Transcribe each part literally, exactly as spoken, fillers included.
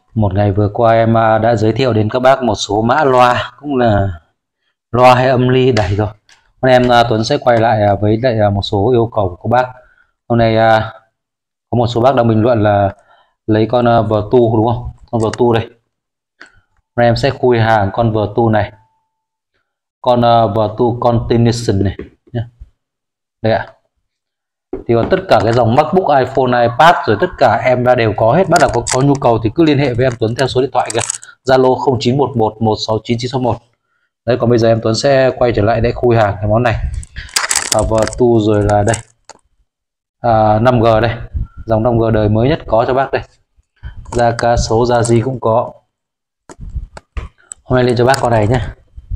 Một ngày vừa qua em à, đã giới thiệu đến các bác một số mã loa, cũng là loa hay âm ly đẩy rồi. Hôm nay em à, Tuấn sẽ quay lại à, với lại à, một số yêu cầu của các bác. Hôm nay à, có một số bác đang bình luận là lấy con uh, Vertu đúng không? Con Vertu đây. Hôm nay em sẽ khui hàng con Vertu này. Con uh, Vertu Continuation này nhé. Đây ạ. Thì còn tất cả cái dòng MacBook, iPhone, iPad rồi tất cả em đã đều có hết. Bác nào có, có nhu cầu thì cứ liên hệ với em Tuấn theo số điện thoại kìa, Zalo không chín một một một sáu chín chín sáu một. Đấy, còn bây giờ em Tuấn sẽ quay trở lại để khui hàng cái món này. À, Vertu rồi là đây à, năm G đây, dòng năm G đời mới nhất có cho bác đây. Ra cá số ra gì cũng có. Hôm nay lên cho bác con này nhé.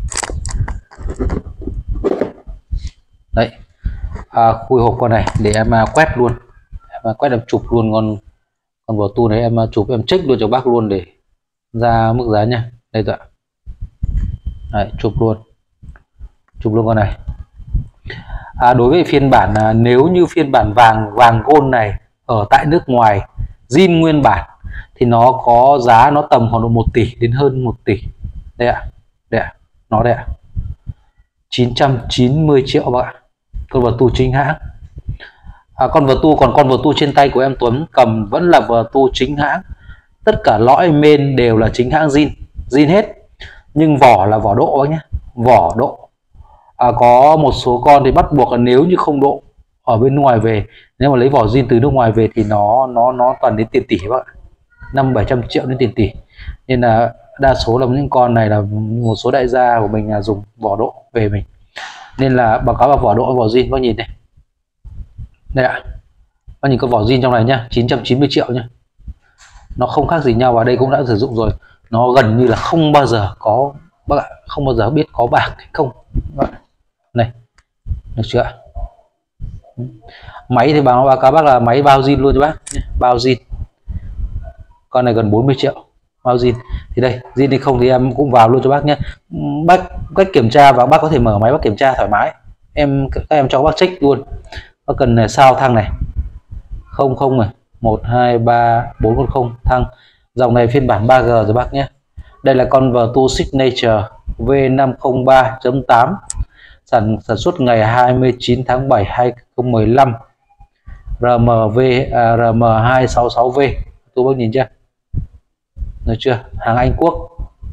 Đấy, à, khui hộp con này để em à, quét luôn, em à, quét em chụp luôn con con Vertu đấy, em à, chụp em check luôn cho bác luôn để ra mức giá nha. Đây rồi ạ. Đấy, chụp luôn chụp luôn con này. À, đối với phiên bản à, nếu như phiên bản vàng vàng gold này ở tại nước ngoài zin nguyên bản thì nó có giá nó tầm khoảng độ một tỷ đến hơn một tỷ. Đây ạ, đây ạ, nó đây ạ, chín trăm chín mươi triệu các bạn. Con Vertu chính hãng. À, con Vertu còn con Vertu trên tay của em Tuấn cầm vẫn là Vertu chính hãng, tất cả lõi main đều là chính hãng zin zin hết, nhưng vỏ là vỏ độ nhé, vỏ độ. À, có một số con thì bắt buộc là nếu như không độ ở bên ngoài về, nếu mà lấy vỏ zin từ nước ngoài về thì nó nó nó toàn đến tiền tỷ các bạn, năm bảy trăm triệu đến tiền tỷ. Nên là đa số là những con này là một số đại gia của mình là dùng vỏ độ về mình, nên là báo cáo vào vỏ độ vỏ zin. Bác nhìn này, đây ạ, bác nhìn có vỏ zin trong này nhá, chín trăm chín mươi triệu nhá, nó không khác gì nhau. Và đây cũng đã sử dụng rồi, nó gần như là không bao giờ có, bác ạ, không bao giờ biết có bạc hay không bác ạ. Này, được chưa ạ? Máy thì báo báo cáo bác là máy bao zin luôn cho bác, bao zin. Con này gần bốn mươi triệu bao zin. Thì đây, zin hay không thì em cũng vào luôn cho bác nhé. Bác cách kiểm tra và bác có thể mở máy bác kiểm tra thoải mái. Em các em cho bác check luôn. Bác cần này, sao thăng này, không không này, một hai ba bốn một không thăng. Dòng này phiên bản ba G rồi bác nhé. Đây là con Vertu Signature V năm không ba chấm tám, sản sản xuất ngày hai mươi chín tháng bảy hai nghìn không trăm mười lăm, R M V à, R M hai sáu sáu V. Tôi bác nhìn chưa, được chưa, hàng Anh Quốc.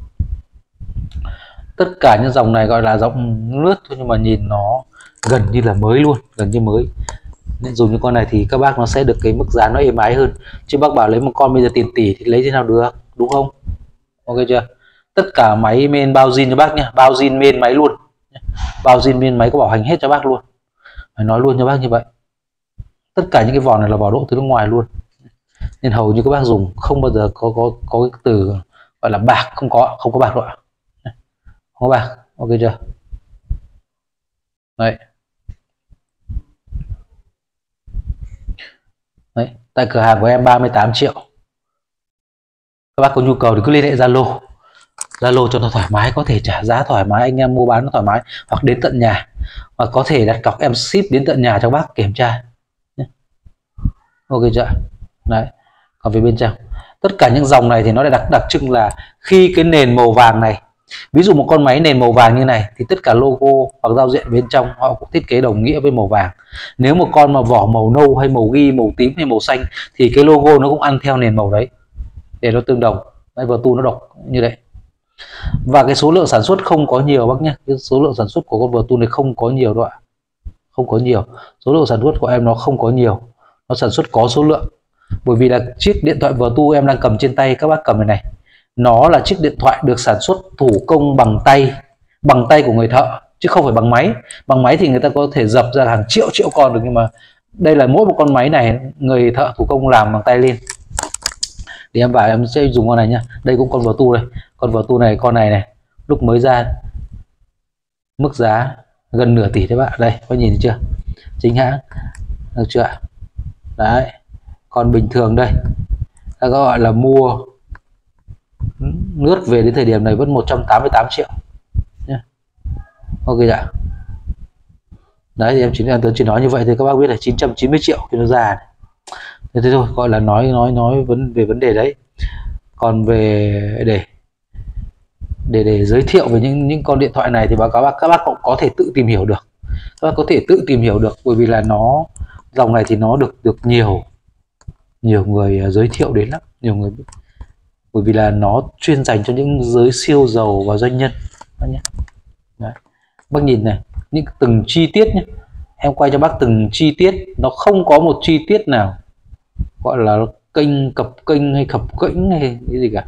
Tất cả những dòng này gọi là dòng lướt thôi, nhưng mà nhìn nó gần như là mới luôn, gần như mới. Nên dùng những con này thì các bác nó sẽ được cái mức giá nó êm ái hơn. Chứ bác bảo lấy một con bây giờ tiền tỷ thì lấy thế nào được, đúng không? Ok chưa? Tất cả máy main bao zin cho bác nhé, bao zin main máy luôn, bao zin main máy có bảo hành hết cho bác luôn. Phải nói luôn cho bác như vậy. Tất cả những cái vỏ này là vỏ độ từ nước ngoài luôn, nên hầu như các bác dùng không bao giờ có có có cái từ gọi là bạc, không có không có bạc đâu ạ, không có bạc. Ok chưa? Đấy. Đấy, tại cửa hàng của em ba mươi tám triệu. Các bác có nhu cầu thì cứ liên hệ Zalo, Zalo cho nó thoải mái, có thể trả giá thoải mái, anh em mua bán nó thoải mái, hoặc đến tận nhà, hoặc có thể đặt cọc em ship đến tận nhà cho bác kiểm tra. Ok chưa? Đấy. Còn về bên trong, tất cả những dòng này thì nó lại đặc đặc trưng là khi cái nền màu vàng này, ví dụ một con máy nền màu vàng như này thì tất cả logo hoặc giao diện bên trong họ cũng thiết kế đồng nghĩa với màu vàng. Nếu một con mà vỏ màu nâu hay màu ghi, màu tím hay màu xanh thì cái logo nó cũng ăn theo nền màu đấy để nó tương đồng. Đấy, Vertu nó độc như đấy. Và cái số lượng sản xuất không có nhiều bác nhé, cái số lượng sản xuất của con Vertu này không có nhiều đâu ạ, không có nhiều. Số lượng sản xuất của em nó không có nhiều, nó sản xuất có số lượng. Bởi vì là chiếc điện thoại Vertu em đang cầm trên tay, các bác cầm này này, nó là chiếc điện thoại được sản xuất thủ công bằng tay, bằng tay của người thợ, chứ không phải bằng máy. Bằng máy thì người ta có thể dập ra hàng triệu triệu con được, nhưng mà đây là mỗi một con máy này người thợ thủ công làm bằng tay lên. Thì em vào em sẽ dùng con này nhá. Đây cũng con Vertu đây, con Vertu này, con này này lúc mới ra mức giá gần nửa tỷ đấy bạn. Đây có nhìn thấy chưa, chính hãng, được chưa ạ? Đấy. Còn bình thường đây ta gọi là mua lướt về đến thời điểm này vẫn một trăm tám mươi tám triệu nhé. Ok ạ. Đấy thì em chỉ em chỉ nói như vậy thì các bác biết là chín trăm chín mươi triệu thì nó ra. Thế thôi, gọi là nói nói nói vấn về vấn đề đấy. Còn về để để để giới thiệu về những những con điện thoại này thì báo cáo bác các bác cũng có thể tự tìm hiểu được, các bác có thể tự tìm hiểu được bởi vì là nó dòng này thì nó được được nhiều nhiều người giới thiệu đến lắm, nhiều người, bởi vì là nó chuyên dành cho những giới siêu giàu và doanh nhân nhé. Đấy. Bác nhìn này, những từng chi tiết nhé, em quay cho bác từng chi tiết, nó không có một chi tiết nào gọi là kênh cập kênh hay khập kênh hay cái gì cả.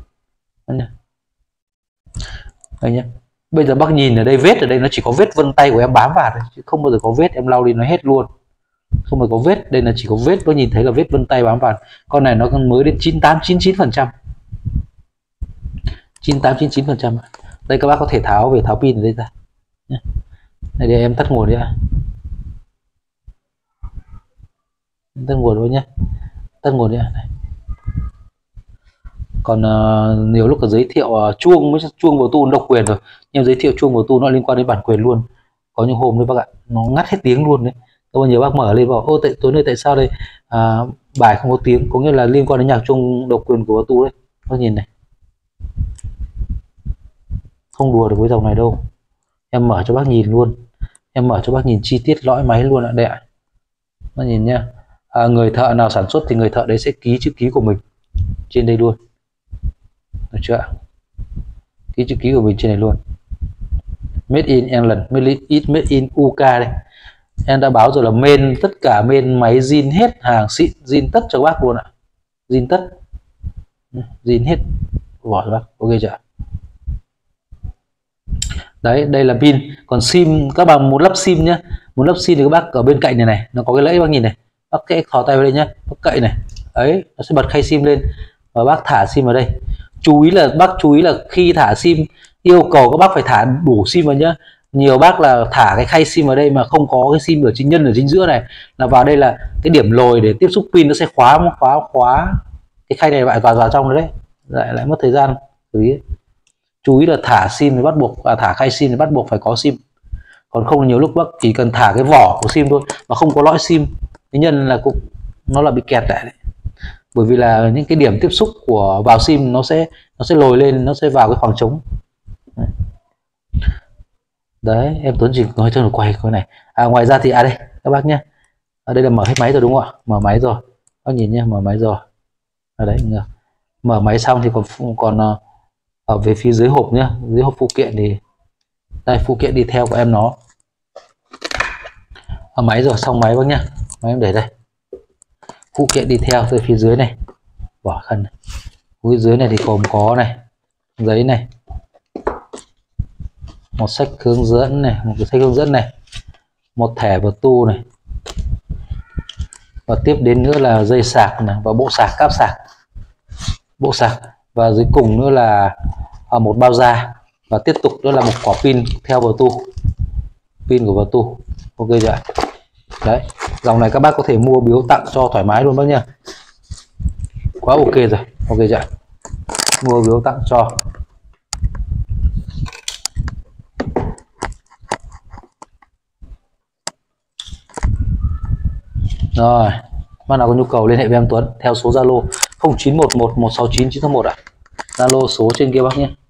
Đây nhé, bây giờ bác nhìn ở đây, vết ở đây nó chỉ có vết vân tay của em bám vào thôi, chứ không bao giờ có vết, em lau đi nó hết luôn, không bao giờ có vết. Đây là chỉ có vết, bác nhìn thấy là vết vân tay bám vào. Con này nó còn mới đến chín mươi tám chín mươi chín phần trăm, chín mươi tám chín mươi chín phần trăm. Đây các bác có thể tháo về, tháo pin ở đây ra. Đây để em tắt nguồn đi ạ, tắt nguồn thôi nhé, tắt nguồn đi ạ. Còn uh, nhiều lúc là giới thiệu uh, chuông với chuông Bluetooth độc quyền rồi, nhưng giới thiệu chuông Bluetooth nó liên quan đến bản quyền luôn. Có những hôm đấy bác ạ, nó ngắt hết tiếng luôn đấy. Có nhiều bác mở lên vào, ô tại tối nay tại sao đây à, bài không có tiếng, có nghĩa là liên quan đến nhạc chuông độc quyền của Bluetooth đấy. Bác nhìn này, không đùa được với dòng này đâu. Em mở cho bác nhìn luôn, em mở cho bác nhìn chi tiết lõi máy luôn ạ. Đây ạ, bác nhìn nhá. À, người thợ nào sản xuất thì người thợ đấy sẽ ký chữ ký của mình trên đây luôn, được chưa? Ký chữ ký của mình trên này luôn. Made in England, made in, made in u ca đây. Em đã báo rồi là main, tất cả main máy zin hết, hàng xịn zin tất cho bác luôn ạ, zin tất, zin hết vỏ cho bác, ok chưa? Đấy, đây là pin. Còn sim, các bạn muốn lắp sim nhá, muốn lắp sim thì các bác ở bên cạnh này này, nó có cái lẫy bác nhìn này, bác cái thò tay vào đây nhá, bác cậy này, ấy nó sẽ bật khay sim lên và bác thả sim vào đây. Chú ý là bác chú ý là khi thả sim yêu cầu các bác phải thả đủ sim vào nhá. Nhiều bác là thả cái khay sim vào đây mà không có cái sim ở chính nhân ở chính giữa này, là vào đây là cái điểm lồi để tiếp xúc pin nó sẽ khóa khóa khóa cái khay này lại vào vào trong đấy, lại lại mất thời gian. Chú ý, chú ý là thả sim thì bắt buộc, à, thả khay sim thì bắt buộc phải có sim, còn không nhiều lúc bác chỉ cần thả cái vỏ của sim thôi mà không có lõi sim, thế nhân là cũng nó là bị kẹt lại đấy. Bởi vì là những cái điểm tiếp xúc của vào sim nó sẽ nó sẽ lồi lên, nó sẽ vào cái khoảng trống đấy. Đấy, em Tuấn chỉ nói cho nó quay cái này. À, ngoài ra thì à đây các bác nhé, ở đây là mở hết máy rồi đúng không ạ? Mở máy rồi, bác nhìn nhé, mở máy rồi. Ở đấy, mở máy xong thì còn còn ở về phía dưới hộp nhá, dưới hộp phụ kiện thì đây, phụ kiện đi theo của em nó. Ở máy rồi, xong máy bác nhá, máy em để đây. Phụ kiện đi theo từ phía dưới này, vỏ khăn này. Phía dưới này thì gồm có này, giấy này, một sách hướng dẫn này, một cái sách hướng dẫn này, một thẻ Bluetooth này, và tiếp đến nữa là dây sạc này, và bộ sạc, cáp sạc, bộ sạc, và dưới cùng nữa là ở một bao da, và tiếp tục nữa là một quả pin theo Bluetooth, pin của Bluetooth, ok chưa? Đấy, dòng này các bác có thể mua biếu tặng cho thoải mái luôn bác nha, quá ok rồi, ok chưa? Mua biếu tặng cho. Rồi, bác nào có nhu cầu liên hệ với em Tuấn theo số Zalo không chín một một một sáu chín chín sáu một ạ. Zalo số trên kia bác nhé.